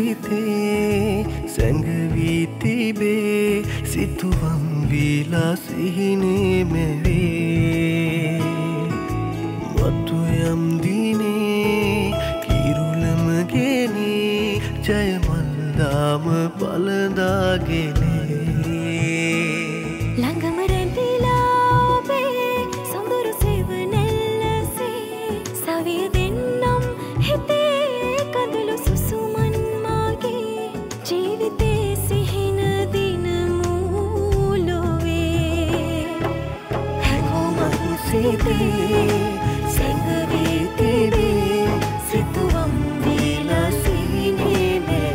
සිතේ සැඟවී තිබේ සිතුවම් වීලා සිහිනේ මෙවේ මතු යම් දිනේ කිරුළම ගෙනේ ජයමල්දාම පලදාගෙනේ ළඟම රැඳිලා ඔබේ සොඳුරු සෙවණැල්ලසේ සවිය දෙන්නම් හිතේ කඳුළු සුසුමන් මාගේ ජීවිතේ සිහින දිනමු ලොවේ හැඟුම සිතේ සැඟවී තිබේ සිතුවම් වීලා සිහිනේ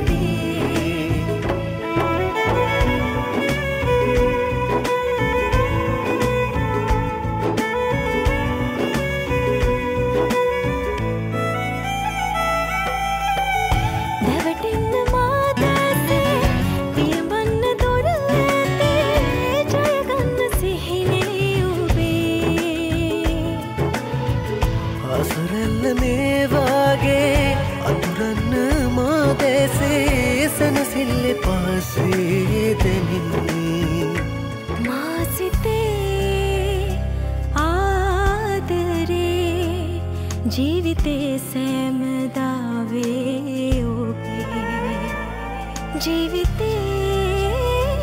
සනසිල්ල පාසේ දෙනින්නේ මා සිතේ ආදරේ ජීවිතේ සෑමදාවේ ඔබේ ජීවිතේ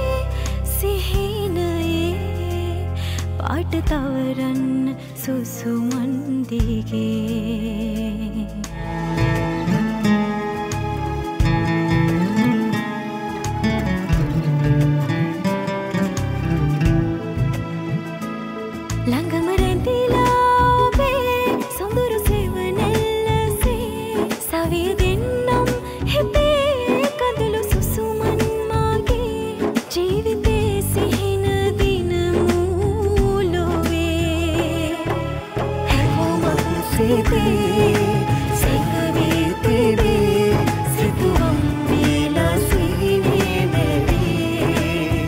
සිහිනයේ පාට තවරන්න සුසුමන් දිගේ ළඟම රැඳිලා ඔබේ සොඳුරු සෙවණැල්ලසේ සවිය දෙන්නම් හිතේ කඳුළු සුසුමන් මාගේ ජීවිතේ සිහින දිනමු ලොවේ හැඟුම සිතේ සැඟවී තිබේ සිතුවම් වීලා සිහිනේ මෙවේ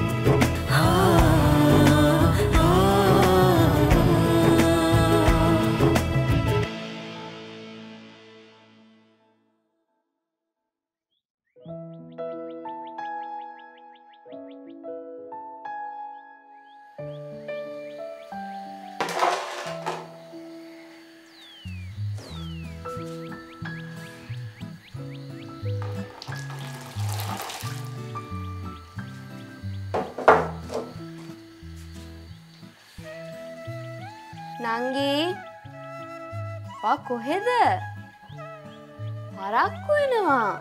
නංගි වා කොහෙද? පරක්කු වෙනවා.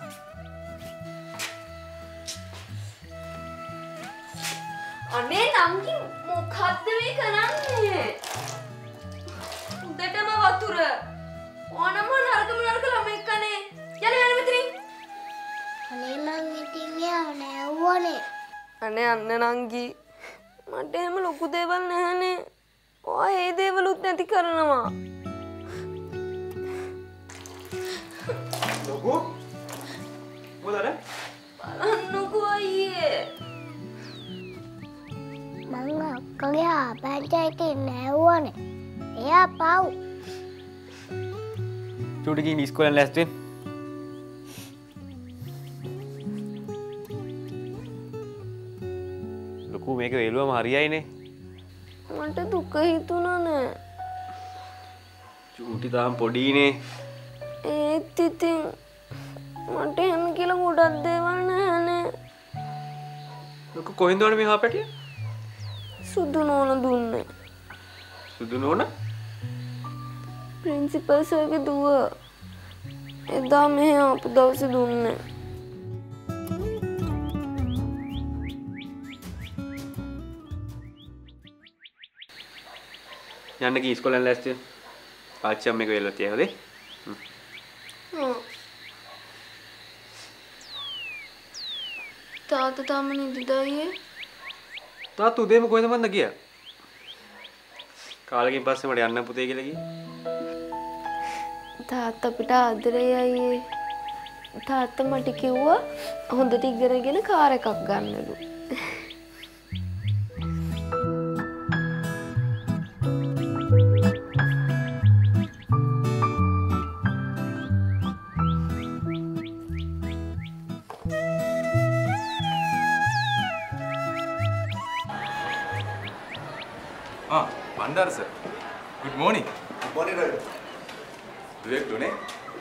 අනේ නංගි මොකද්ද මේ කරන්නේ? උදේටම වතුර. ඕනම නරකම නරක ළමෙක් කනේ. යන්න මෙතනින්. අනේ මං ඉතින් යන්නේ නැවනේ. අනේ අන්න නංගි මට එහෙම ලොකු දේවල් නැහැනේ. ඔය ඒ දේවලුත් නැති කරනවා. ලොකු මොකද? බලන්නකෝ අයියේ. මං අක්කගේ ආපැච්චයි නැවනේ. එයා පව්. චූටි ගිහින් ඉස්කෝලෙන් ලෑස්ති වෙන්න. ලොකු මේක වේලුවම හරියයිනේ. මට දුක හිතුණා නෑ. චූටි තාම පොඩීනේ. ඒත් ඉතින් මට එහෙම කියලා ගොඩක් දේවල් නැහැනේ. ලොකු කොහෙන්ද වුනේ මේ හාපැටිය? සුදු නෝන දුන්නේ. සුදු නෝන? ප්‍රින්සිපල් සර්ගේ දුව. එදා මෙහෙ ආපු දවසේ දුන්නේ. යන්න ගිහින් ඉස්කෝලෙන් ලෑස්ති වෙන්න. ආච්චි අම්මේක වෙලලා තියා හොදේ. තාත්තා තාම නිදිද අයියේ? තාත්තා උදේම කොහෙද මන්ද ගියා? කාලෙකින් පස්සේ මට යන්න පුතේ කියලා කිව්වා. තාත්තා අපිට ආදරේ අයියේ. තාත්තා මට කිව්වා හොඳට ඉගෙනගෙන කාර් එකක් ගන්නලු. Bandar sir. Good morning. Morning, Ravi. Direct ne?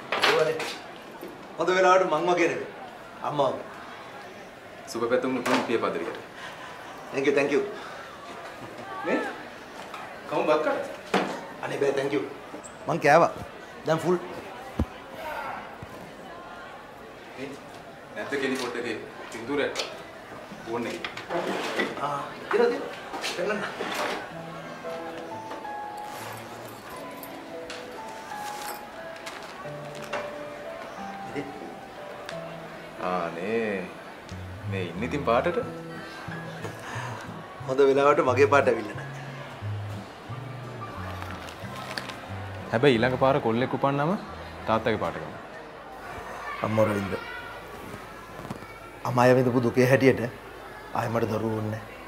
හොඳ වෙලාවට මං වගේ නෙවෙයි. අම්මා. සුබ පැතුම් නුතුන් පිය පදරියට. Thank you. නේ? කවුම් බත් කඩ? අනේ බෑ thank you. මං කෑවා. දැන් full. නේ? නැත්ද කෙලි පොට්ටේ සින්දුරයක්. ඕනේ. ඉරද? පෙන්නන්න. නේ මේ ඉන්නේ ඉතින් පාටට හොඳ වෙලාවට මගේ පාට ඇවිල්ලා නැහැ. හැබැයි ඊළඟ පාර කොල්ලෙක් උපන්නම තාත්තගේ පාට ගමු. අම්මා රවින්ද. අමාය විඳපු දුකේ හැටියට ආයෙ මට දරුවෝ ඕනේ නැහැ.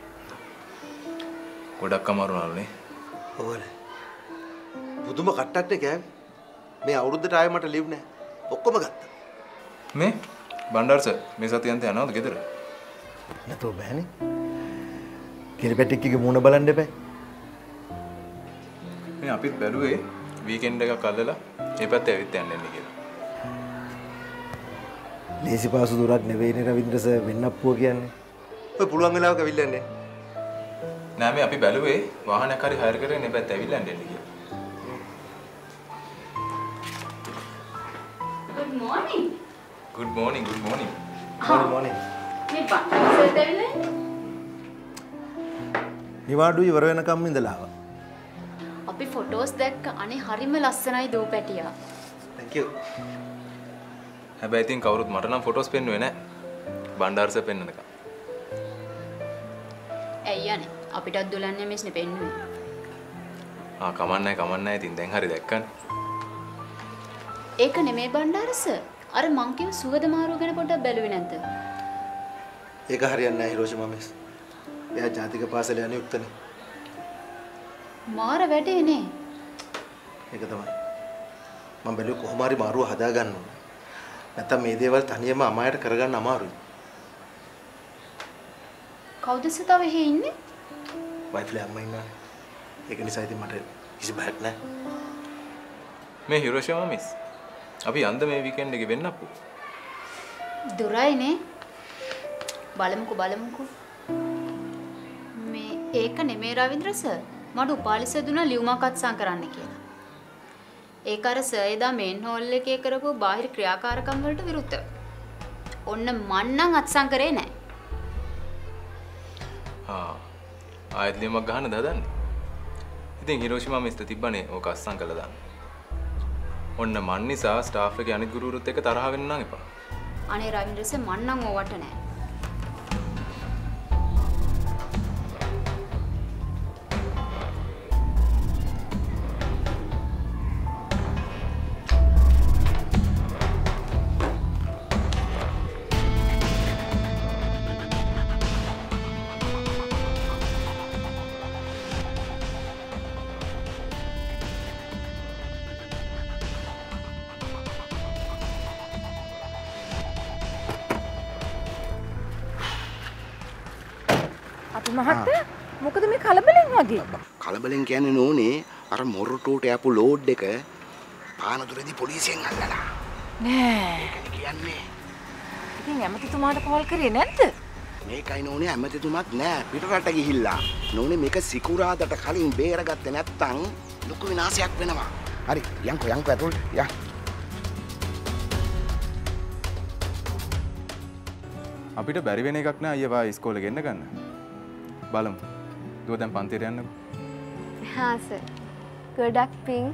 ගොඩක් අමාරු නාලුනේ. ඕනේ. පුදුම කට්ටක් නේ කෑවේ. මේ අවුරුද්දට ආයෙ මට ලිව් නැහැ. ඔක්කොම ගත්තා. මේ බණ්ඩාර සර් මේ සතියන්ත යනවද ගෙදර? නැතෝ බෑනේ. කිරිපැටික්කගේ මූණ බලන්න එපා. මේ අපිත් බැලුවේ වීකෙන්ඩ් එකක් අල්ලලා මේ පැත්තේ ඇවිත් යන්න එන්නේ කියලා. ලේසි පාසු දුරක් නෙවෙයිනේ රවින්ද්‍ර සර් වෙන්නප්පුව කියන්නේ. ඔය පුළුවන් වෙලාවක අවිල්ලා යන්නේ. නෑ මේ අපි බැලුවේ වාහනයක් හරි හයර් කරගෙන මේ පැත්තේ ඇවිල්ලා යන්න එන්නේ කියලා. Good morning. Good morning. morning. මේ බණ්ඩාරසර්ට ඇවිල්ලා ඉන්නේ? නිවාඩු ඉවර වෙනකම් ඉඳලා ආවා. අපි ෆොටෝස් දැක්ක අනේ හරිම ලස්සනයි දූ පැටියා. Thank you. හැබැයි ඉතින් කවුරුත් මට නම් ෆොටෝස් පෙන්නුවේ නෑ. බණ්ඩාර සර් පෙන්නනකම්. ඇයි යන්නේ? අපිටත් දුලන්නේ මිස්නේ පෙන්නුවේ. කමන්නෑ. ඉතින් දැන් හරි දැක්කනේ. ඒක නෙමෙයි බණ්ඩාරසර්. අර මං කියව සුවද මාරුව ගැන පොඩ්ඩක් බැලුවේ නැද්ද? ඒක හරියන්නේ නැහැ හිරෝෂිමා මිස්. එයා ජාතික පාසල යන්නේ උත්තනේ. මාර වැඩේ නේ. ඒක තමයි. මම බැලුවේ කොහොම හරි මාරුව හදා ගන්න ඕනේ. නැත්තම් මේ දේවල් තනියම අමායට කරගන්න අමාරුයි. කවුද සතාව එහෙ ඉන්නේ? වයිෆ්ලා අම්මා ඉන්නවා. ඒක නිසා ඉතින් මට කිසි බයක් නැහැ. මේ හිරෝෂිමා මිස්. අපි යන්ද මේ වීකෙන්ඩ් එකේ වෙන්න අප්පු. දුරයිනේ. බලමුකෝ. මේ ඒක නෙමෙයි රවින්ද්‍ර සර්. මට උපාලි සර් දුන්නා ලියුමක් අත්සන් කරන්න කියලා. ඒක අර සර් එදා මේන් හෝල් එකේ කරපු බාහිර ක්‍රියාකාරකම් වලට විරුද්ධව. ඔන්න මන් නම් අත්සන් කරේ නැහැ. ආයෙත් ලියුමක් ගහන්න දාදන්නේ. ඉතින් හිරෝෂිමා මිස්ට තිබ්බනේ ඕක අත්සන් කළා දාන්න. ඔන්න මන් නිසා ස්ටාෆ් එකේ අනිත් ගුරුවරුත් එක්ක තරහ වෙන්න නම් එපා. අනේ රවින්ද්‍ර සර් මන් නම් ඕවට නැහැ. මහත්තයා මොකද මේ කලබලෙන් වගේ? කලබලෙන් කියන්නේ නෝනේ අර මොරටුවට යපු ලෝඩ් එක පානදුරේදී පොලිසියෙන් අල්ලලා. නෑ. ඒකනේ කියන්නේ. ඉතින් ඇමතිතුමාට කෝල් කරේ නැද්ද? මේකයි නෝනේ ඇමතිතුමාත් නෑ පිටරට ගිහිල්ලා. නෝනේ මේක සිකුරාදට කලින් බේරගත්තේ නැත්තම් ලොකු විනාශයක් වෙනවා. හරි යන්කෝ ඇතුළට යන්න. අපිට බැරි වෙන එකක් නෑ අයියා වා ඉස්කෝලේ ගෙන්න ගන්න. බලමු. දුව දැන් පන්තියට යන්නකෝ. හා සර්. ගොඩක් පිං.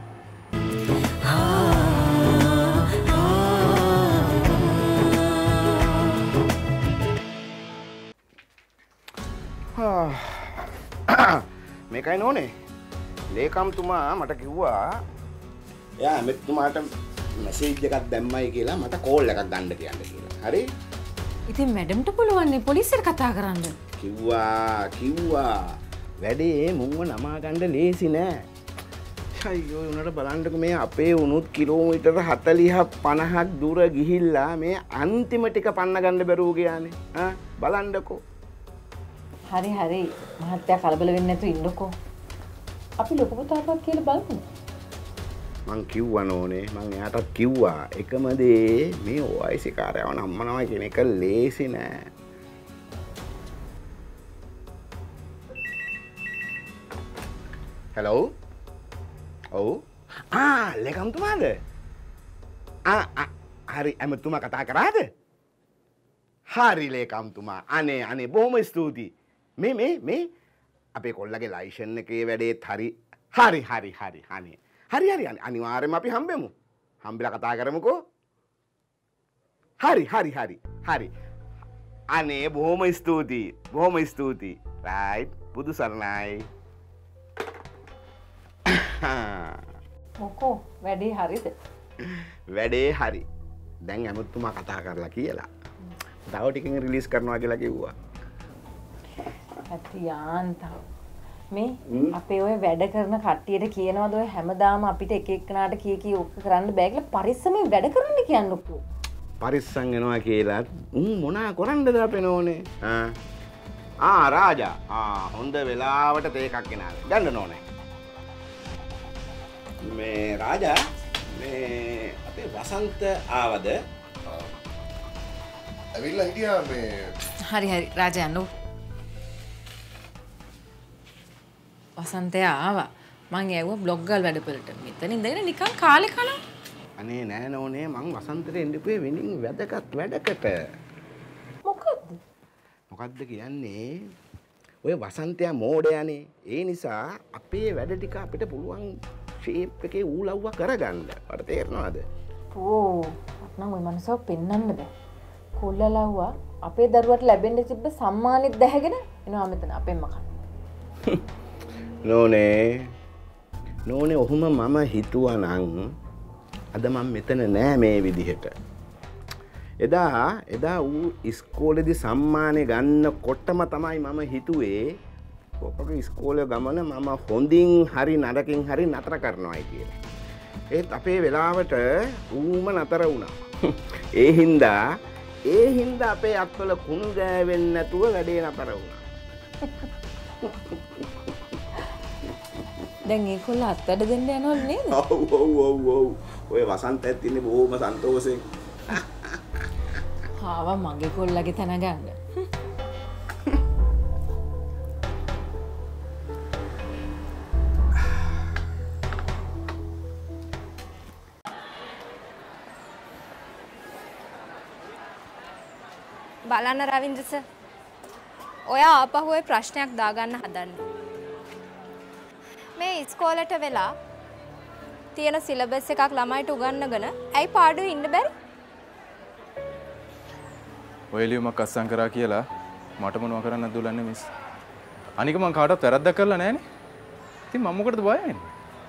මේකයි නෝනේ. ලේකම්තුමා මට කිව්වා එයා ඇමතිතුමාට මැසේජ් එකක් දැම්මයි කියලා මට කෝල් එකක් ගන්න කියන්න කියලා. හරි? ඉතින් මැඩම්ට පුළුවන් නේ පොලිසියට කතා කරන්න. කිව්වා වැඩේ මුන්ව නමා ගන්න ලේසි නෑ. අයියෝ උනට බලන්නකො මේ අපේ උනුත් කිලෝමීටර් 40ක් 50ක් දුර ගිහිල්ලා මේ අන්තිම ටික පන්න ගන්න බැරුව ගියානේ. බලන්නකො. හරි මහත්තයා කලබල වෙන්නේ නැතුව ඉන්නකෝ. අපි ලොකු පුතාටවත් කියලා බලමු. මං කිව්වා නෝනේ මං එයාටත් කිව්වා එකම දේ මේ OIC කාර්යව නම්මනවා කියන එක ලේසි නෑ. හෙලෝ. ඔව්. ලේකම්තුමාද? හරි ඇමතුමා කතා කරාද? හරි ලේකම්තුමා. අනේ බොහොම ස්තුතියි. මේ අපේ කොල්ලගේ ලයිසන් එකේ වැඩේත් හරි අනේ. හරි අනිවාර්යයෙන්ම අපි හම්බෙමු. හම්බෙලා කතා කරමුකෝ. හරි. අනේ බොහොම ස්තුතියි. රයිට් බුදු සරණයි. මොකෝ වැඩේ හරිද? වැඩේ හරි. දැන් ඇමතුමා කතා කරලා කියලා. තව ටිකකින් රිලීස් කරනවා කියලා කිව්වා. අතියාන්තව. මේ අපේ ඔය වැඩ කරන කට්ටියට කියනවාද ඔය හැමදාම අපිට එක එකනාට කී ඔක්ක කරන්න බෑ කියලා පරිස්සමෙන් වැඩ කරන්න කියන්නකෝ. පරිස්සම් වෙනවා කියලා මොනා කරන්නද අපේ නෝනේ? රාජා. හොඳ වෙලාවට තේ එකක් ගෙනාවේ. ගන්න නෝනේ. මේ රාජා මේ අපේ වසන්ත ආවද? ඇවිල්ලා හිටියා මේ. හරි රාජා නෝ. වසන්තයා ආවා. මං ඇහුවා බ්ලොග් ගල් වැඩපළට. මෙතන ඉඳගෙන නිකන් කාලේ කනවා. අනේ නෑ නෝනේ මං වසන්තට එන්න ඉපේ වෙනින් වැදගත් වැඩකට. මොකද්ද කියන්නේ? ඔය වසන්තයා මෝඩයානේ. ඒ නිසා අපේ වැඩ ටික අපිට පුළුවන් ෂේප් එකේ ඌලව්ව කරගන්න. ඔයාලට තේරෙනවද? නම් ওই මනසව පෙන්වන්න බෑ. කොල්ලලව්වා අපේ දරුවට ලැබෙන්න තිබ්බ සම්මානෙත් දැහැගෙන එනවා මෙතන අපෙන්ම කන්න. නෝනේ ඔහොම මම හිතුවා නම් අද මම මෙතන නෑ මේ විදිහට. එදා ඌ ඉස්කෝලේදී සම්මානෙ ගන්නකොටම තමයි මම හිතුවේ ඔකගේ ඉස්කෝලේ ගමන මම හොඳින් හරි නරකින් හරි නතර කරනවායි කියලා. ඒත් අපේ වෙලාවට ඌම නතර වුණා. ඒ හින්දා අපේ අත්වල කුණු ගෑවෙන්නේ නැතුව වැඩේ නතර වුණා. දැන් ඒකොල්ල අත්වැඩ දෙන්න යනවලු නේද? ඔව්. ඔය වසන්තයත් ඉන්නේ බොහොම සන්තෝෂෙන්. ආවා මගේ කොල්ලගේ තන ගන්න. බලන්න රවින්ද්‍ර සර්. ඔයා ආපහු ඔය ප්‍රශ්නයක් දාගන්න හදන්නේ. මේ ඉස්කෝලේට වෙලා තියෙන සිලබස් එකක් ළමයිට උගන්වගෙන ඇයි පාඩුවේ ඉන්න බැරි? ඔය ලියුමක් අස්සම් කරා කියලා මට මොනව කරන්නද දුලන්නේ මිස්. අනික මං කාටවත් වැරද්දක් කරලා නැහනේ. ඉතින් මම මොකටද බය වෙන්නේ?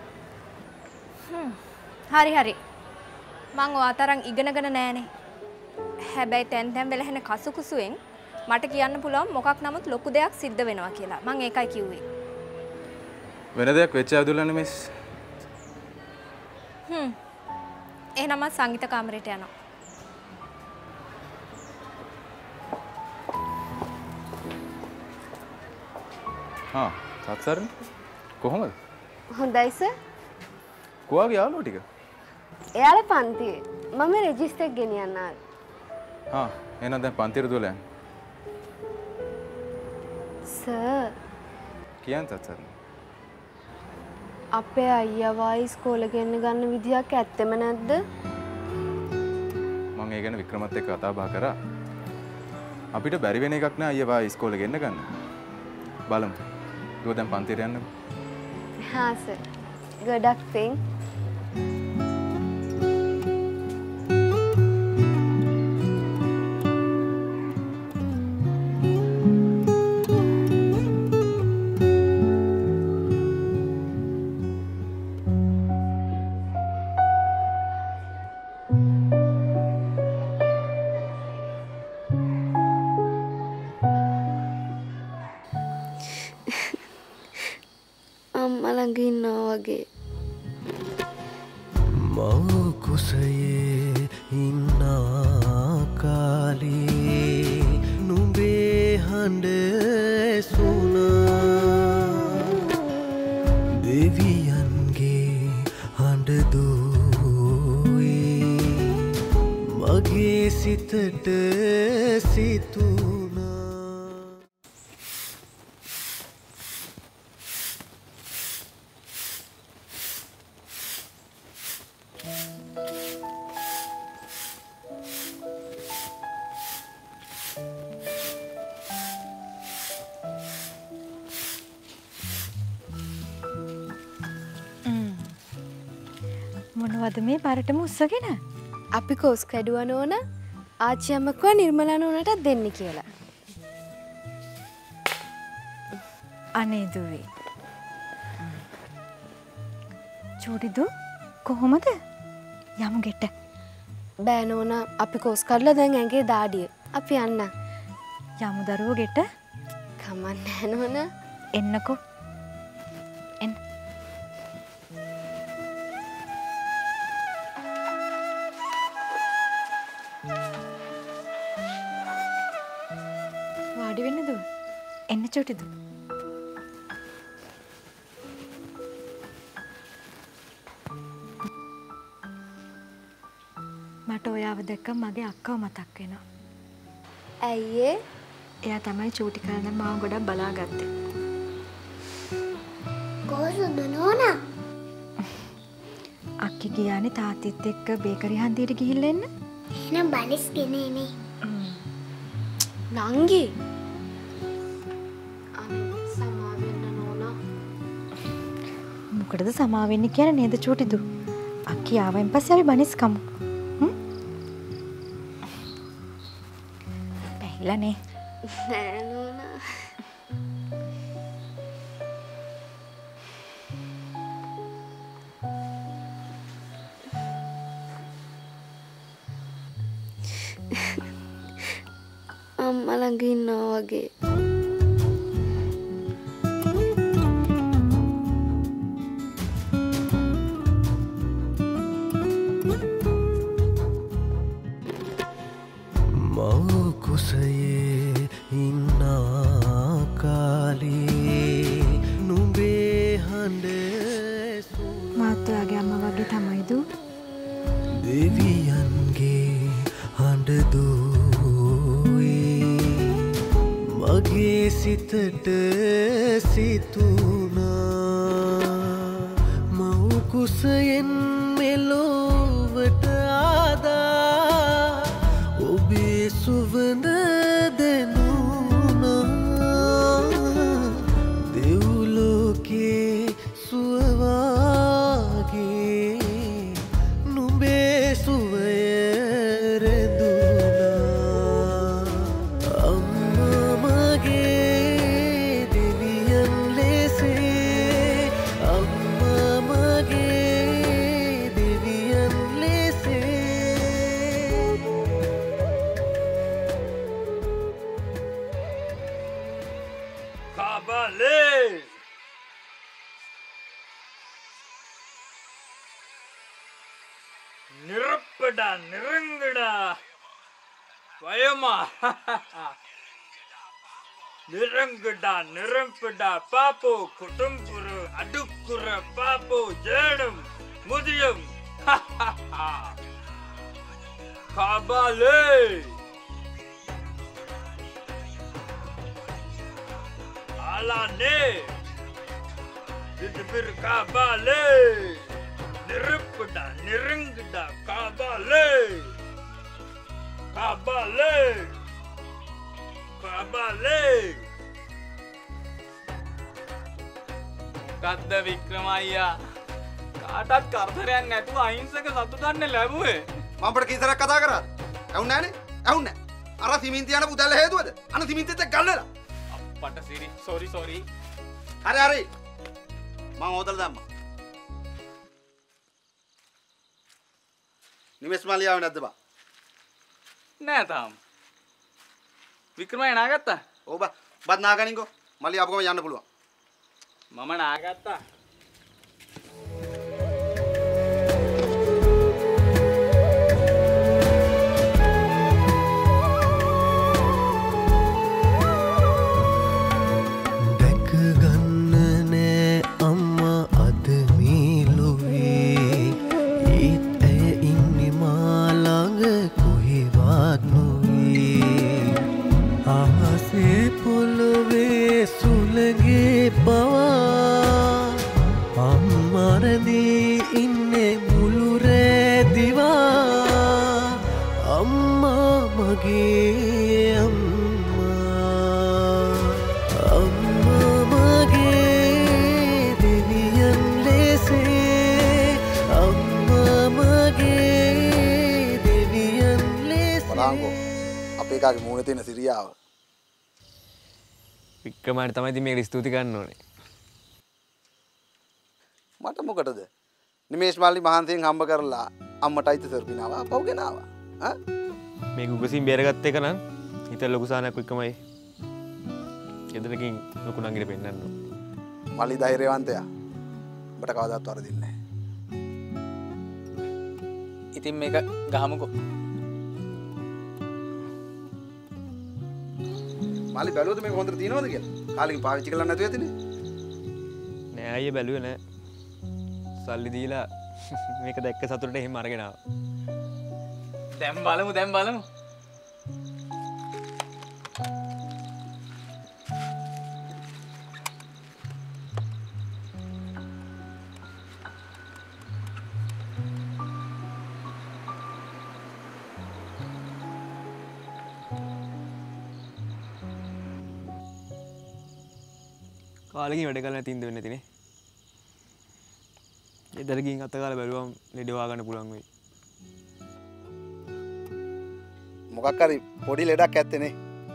හරි. මං ඔය තරම් ඉගෙනගෙන නැහනේ. හැබැයි තැන් වෙලා එන කසුකුසුෙන් මට කියන්න පුළුවන් මොකක් නමුත් ලොකු දෙයක් සිද්ධ වෙනවා කියලා. මං ඒකයි කිව්වේ. වෙන දෙයක් වෙච්ච දුලන්නේ මිස්. එහෙනම් මම සංගීත කාමරයට යනවා. සත්සරණ කොහොමද? හොඳයි සර්. කොහාගේ යාළුවෝ ටික? එයාලා පන්තියේ. මම රෙජිස්ටර් එක ගෙනියන්න ආවා. එහෙනම් දැන් පන්තියට දුවලා යන්න. සර්. කියන්න සත්සරණ. අපේ අයියා ඉස්කෝලේ ගෙන්න ගන්න විදියක් ඇත්තෙම නැද්ද? මම ඒ ගැන වික්‍රමත් එක්ක කතා බහ කරා. අපිට බැරි වෙන එකක් නෑ අයියා ඉස්කෝලේ ගෙන්න ගන්න. බලමු. දුව දැන් පන්තියට යන්න. සර්. ගොඩක් පිං. කුසයේ ඉන්නා කාලේ නුඹේ හඬ සුණා සිතට සිතුනා මොනවද මේ බරටම උස්සගෙන? අපි කොස් කැඩුවා නෝන ආච්චි අම්මා කිව්වා නිර්මලා නෝනටත් දෙන්න කියලා. අනේ දුවේ. චූටිදු කොහොමද? යමු ගෙට. බෑ නෝන අපි කොස් කඩලා දැන් ඇඟේ දාඩිය. අපි යන්න. යමු දරුවෝ ගෙට. කමන්නේ නෝන. එන්නකෝ. එන්න. වාඩි වෙන්න දුව. එන්න චූටිදු. මට ඔයාව දැක්ක මගේ අක්කව මතක් වෙනවා. ඇයි ඒ? එයා තමයි චූටි කාලේ මාව ගොඩක් බලාගත්තේ. කොහොමද නෝනා? අක්කි ගියානේ තාත්තිත් එක්ක බේකරි හන්දියට ගිහිල්ලා එන්න. එහෙනම් බනිස් ගෙනේනේ. නංගි. අනේ සමා වෙන්න නෝනා. මොකටද සමා වෙන්නේ කියන්නේ නේද චූටිදු? අක්කි ආවෙන් පස්සේ අපි බනිස් කමු. බැහැලානේ. නෑ නෝනා. අම්මා ළඟ ඉන්නවා වගේ. මව කුසයේ ඉන්නා කාලේ නුඹේ හඬ මාත් ඔයාගේ අම්මා වගේ තමයි දු. දෙවියන්ගේ හඬ දෝවේ මගේ සිතට සිතුනා මව කුසයෙන් මෙලොවට ආදා ඔබේ සුවඳ දෙනුනා දෙව්ලෝකේ සුවවාගේ නුඹේ සුවය රැඳුනා අම්මා මගේ දෙවියන් ලෙසේ අම්මා මගේ දෙවියන් ලෙසේ Kabale! Nirappada, nirangada, Vayama, nirangada, nirampada, papo, kutumpuru, adukura, papo, jadam, mudiyam, Kabale! Alane, Didbir Kabale, Nirupda, Nirangda, Kabale, Kabale, Kabale. Kadda Vikramaya, කාටත් කරදරයක් නැතුව අහිංසක සතුටක් ලැබුවේ. මම අපිට කීතරක් කතා කරාද? ඇහුන්නේ නැහනේ? ඇහුන්නේ නැහැ. අර සිමෙන්ති යන පුතල්ල හේතුවද? අන සිමෙන්තිත් එක්ක ගන්නලා. අප්පට සිරි සෝරි. හරි. මම හොදලා දැම්මා. නිවෙස් මාලියාව නැද්ද බා? නෑ තාම. වික්‍රමයි නාගත්තා? ඔව් බා. බත් නාගනින්කෝ. මාලියාව අපගම යන්න පුළුවන්. මම නාගත්තා. මේ පොළොවේ සුළගේ පවා අම්මරදී ඉන්නේ මුළු රෑ දිවා අම්මා මගේ අම්මා මගේ දෙවියන් ලෙසේ අම්මා මගේ දෙවියන් ලෙසේ බලංගෝ අපේ කාගේ මූණේ තියෙන සිරියාව වික්‍රමට තමයි ඉතින් මේකට ස්තුති කරන්න ඕනේ. මට මොකටද? නිමේෂ් මල්ලි මහන්සියෙන් හම්බ කරලා අම්මටයි තෙසර්පිනාවා පව් ගෙනාවා. ඈ මේ ගුගසින් බේරගත්ත එක නම් හිත ලොකු සානක් වික්‍රමයි. ගෙදරකින් ලොකු නංගිට පෙන්නන්න ඕනේ. මල්ලි ධෛර්යවන්තයා. ඔබට කවදාවත් වරදින්නේ නැහැ. ඉතින් මේක ගහමුකෝ. මල්ලි බැලුවද මේක හොඳට තියෙනවද කියලා? කාලෙකින් පාවිච්චි කරලා නැතුව ඇතිනේ. නෑ අයියේ බැලුවේ නෑ. සල්ලි දීලා මේක දැක්ක සතුටට එහෙම අරගෙන ආවා. දැන් බලමු. කාලෙකින් වැඩ කරලා නැති ඉඳ වෙන්නේ නැතිනේ. ගෙදර ගිහින් අත කාලා බැලුවම ලෙඩ වහගන්න පුළුවන් වෙයි. මොකක් හරි පොඩි ලෙඩක් ඇත්තේනේ.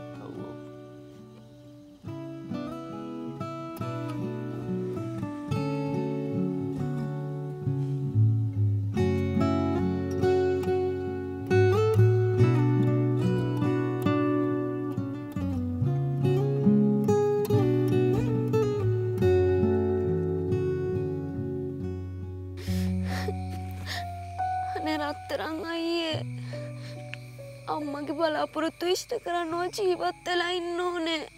රත්තරන් අයියේ අම්මගේ බලාපොරොත්තු ඉෂ්ට කරනවා ජීවත් වෙලා ඉන්න ඕනේ.